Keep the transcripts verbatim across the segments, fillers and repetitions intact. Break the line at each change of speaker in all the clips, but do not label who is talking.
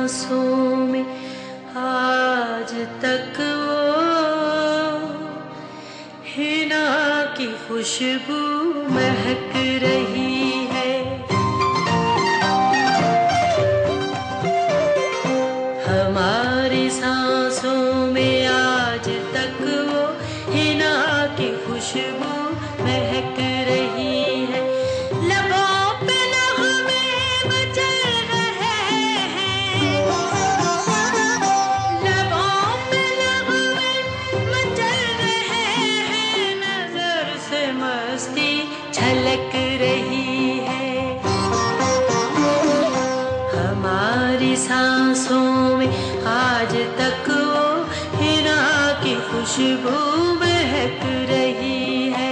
सांसों में आज तक वो हिना की खुशबू महक रही है। हमारी सांसों में आज तक वो हिना की खुशबू महक रही है। लबों पे नग़मे मचल रहे हैं, लबों पे नग़मे मचल रहे हैं, नजर से मस्ती झलक रही है। हमारी सांसों में आज तक वो हिना की खुशबू महक रही है।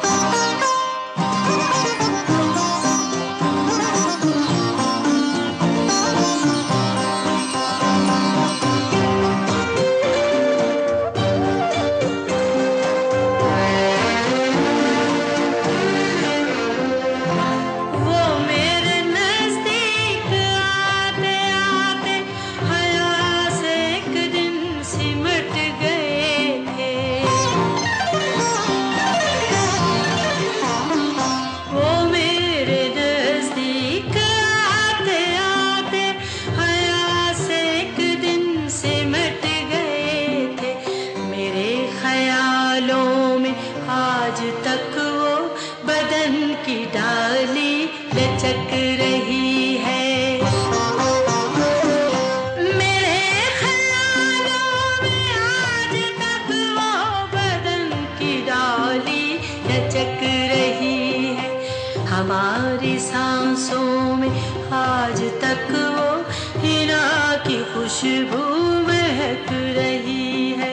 आज तक वो बदन की डाली लचक रही है। मेरे ख्यालों में आज तक वो बदन की डाली लचक रही है। हमारी सांसों में आज तक वो हिना की खुशबू महक रही है।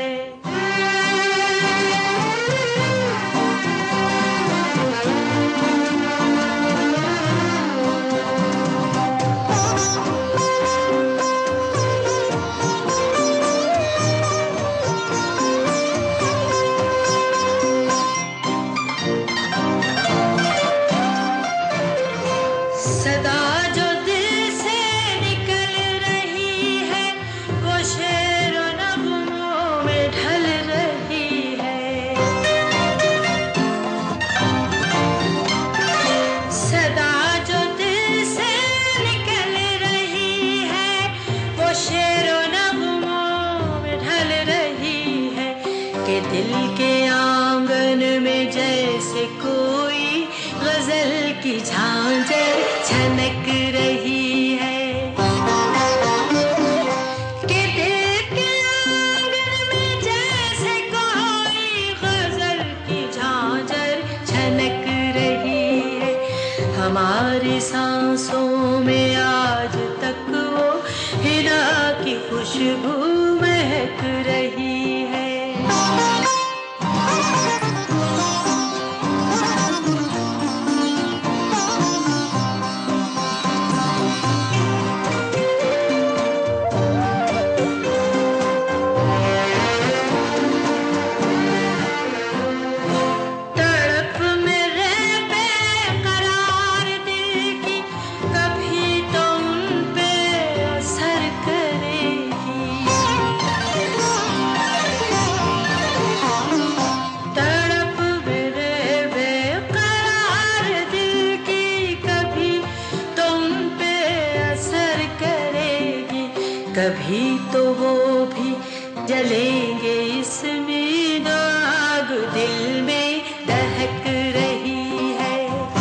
सदा जो दिल से निकल रही है वो शेर और नग़मों में ढल रही है। सदा जो दिल से निकल रही है वो शेर और नग़मों में ढल रही है। कि दिल के आंगन में जैसे कोई गजल की झांझर छनक रही है। कि दिल के आंगन में जैसे कोई गजल की झांझर छनक रही है। हमारी सांसों में आज तक वो हिना की खुशबू महक रही है। कभी तो वो भी जलेंगे इसमें जो आग दिल में दहक रही है।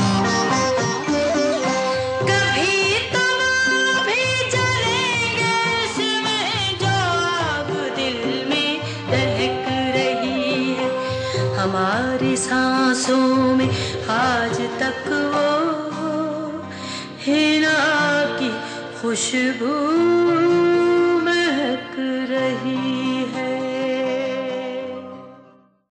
कभी तो वो भी जलेंगे इसमें जो आग दिल में दहक रही है। हमारी सांसों में आज तक वो हिना की खुशबू महक रही।